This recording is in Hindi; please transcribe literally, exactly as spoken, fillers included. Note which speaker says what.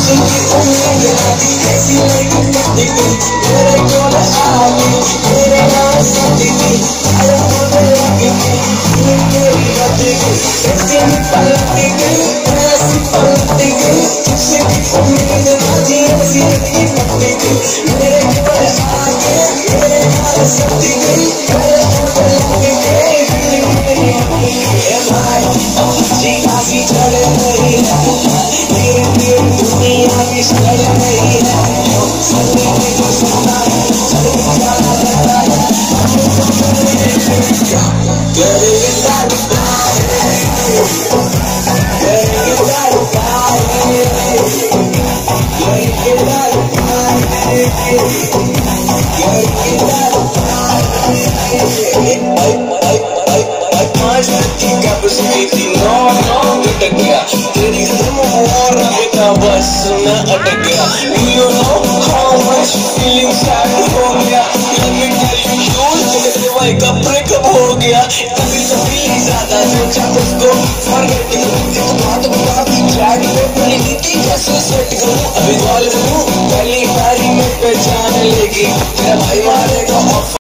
Speaker 1: तेरी और बस मैं अटक गया. You know how much feeling sad हो गया. Let me tell you, you तेरे भाई का breakup हो गया. कभी कभी ज्यादा सोचा उसको forget करूँ. बात बात की chat पे बोली थी कैसे set करूँ. अभी कॉल करूँ पहली बारी में पहचान लेगी. तेरा भाई मारेगा